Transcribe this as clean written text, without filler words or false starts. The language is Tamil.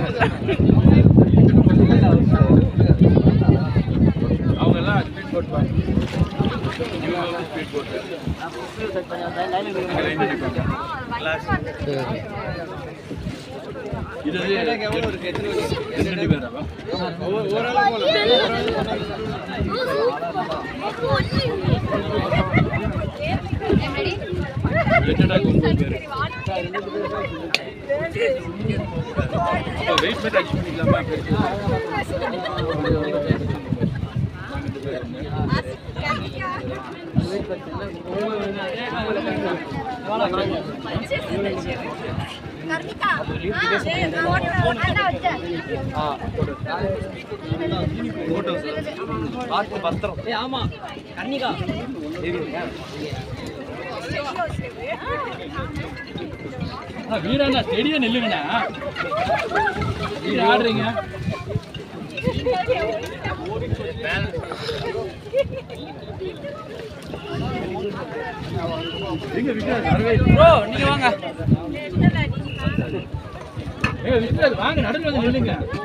அவங்க எல்லாம் ஸ்பீட் போட் பாங்க. Speed boat. இது எவ்வளவு இருக்கு? எத்தனை பேரா? ஒரு ஆளு போலாம். என்னடா கும்பல் பேரு? வெயிட் பண்ணி டச் பண்ணிக்கலாமா? Karnika. ஆமா கர்ணிகா வீரண்ணா ஸ்டேடியம் நில்லுங்கண்ணா. வீர ஆடுறீங்க. ப்ரோ நீங்க வாங்க. வாங்க நடுவில் வந்து நில்லுங்க.